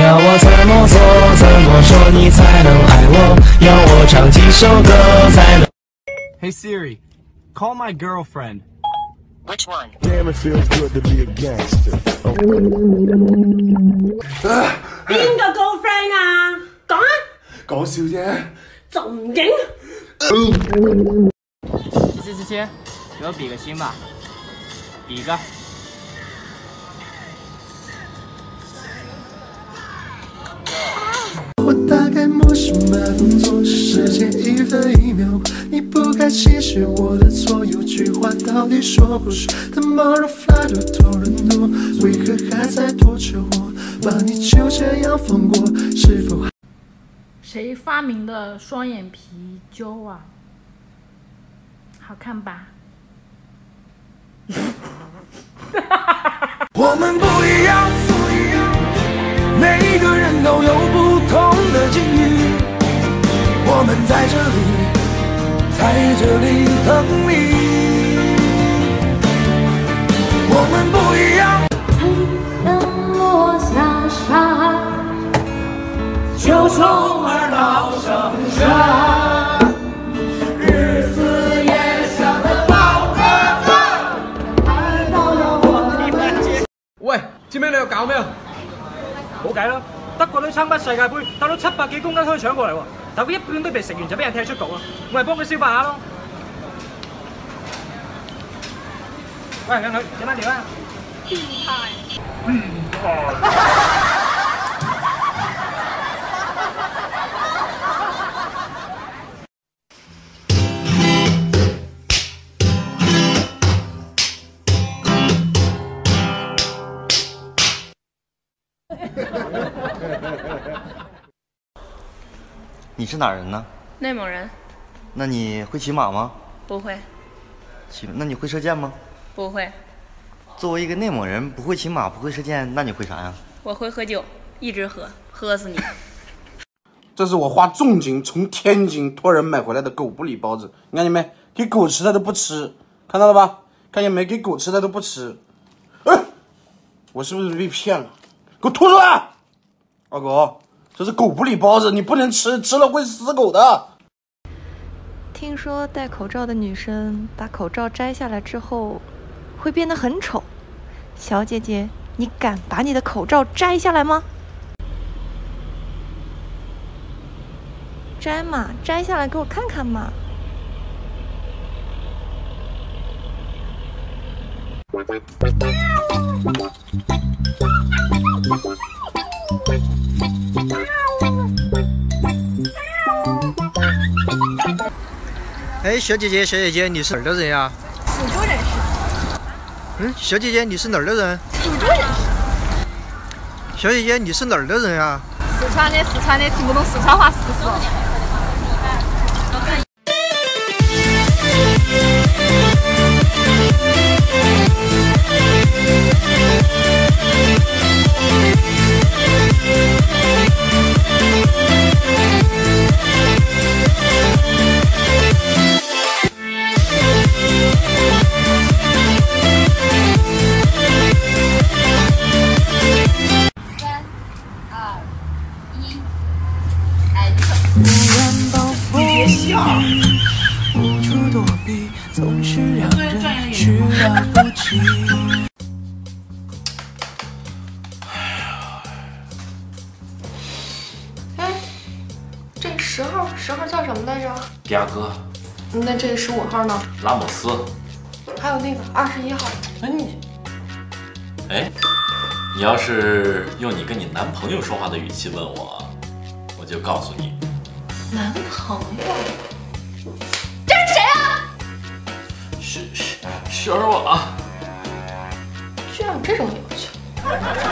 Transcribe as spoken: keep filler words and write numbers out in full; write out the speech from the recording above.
要我怎么做，怎么说你才能爱我？要我唱几首歌才能 Hey Siri, call my girlfriend. Which one? Damn, it feels good to be a gangster. 邊個 girlfriend 啊？講啊！ 講笑啫， 仲唔勁？ 七七七七，给我比个心吧，比一个。 我大概默许慢动作，时间一分一秒过，你不开心是我的错，有句话到底说不说 ？Tomorrow fly to Toronto， 为何还在拖着我？把你就这样放过，是否还？ 谁发明的双眼皮揪啊？好看吧？ 我们不一样，每一个人都有不同的境遇。我们在这里，在这里等你。我们不一样。 太阳落下山， 就充满老生山。日思夜想的老哥哥，来到了我的门前。 喂，知唔知你有搞咩啊？ 冇計啦，德國隊參加世界盃，帶到七百幾公斤可以搶過嚟喎，但佢一半都未食完就俾人踢出局啦，我咪幫佢消化下咯。喂，靚女，飲乜料啊？ 變態！ 變態。 你是哪人呢？ 内蒙人。 那你会骑马吗？ 不会。 骑，那你会射箭吗？ 不会。 作为一个内蒙人，不会骑马，不会射箭，那你会啥呀？ 我会喝酒，一直喝，喝死你。 这是我花重金从天津托人买回来的狗不理包子，你看见没？给狗吃的都不吃，看到了吧？看见没？给狗吃的都不吃。哎，我是不是被骗了？给我吐出来！二狗，这是狗不理包子，你不能吃，吃了会死狗的。 听说戴口罩的女生把口罩摘下来之后，会变得很丑。小姐姐，你敢把你的口罩摘下来吗？摘嘛，摘下来给我看看嘛。 哎，小姐姐，小姐姐，你是哪儿的人呀？ 苏州人士。 嗯，小姐姐，你是哪儿的人？ 苏州人士。 小姐姐，你是哪儿的人呀？ 四川的，四川的，听不懂四川话是不是？ 无处躲避，总是让人始料不及。 哎，这十号十号叫什么来着？ 比亚哥。 那这十五号呢？ 拉莫斯。 还有那个二十一号。 哎你，哎，你要是用你跟你男朋友说话的语气问我，我就告诉你。 男朋友？ 这是谁啊？ 是是雪儿我啊！ 居然有这种要求！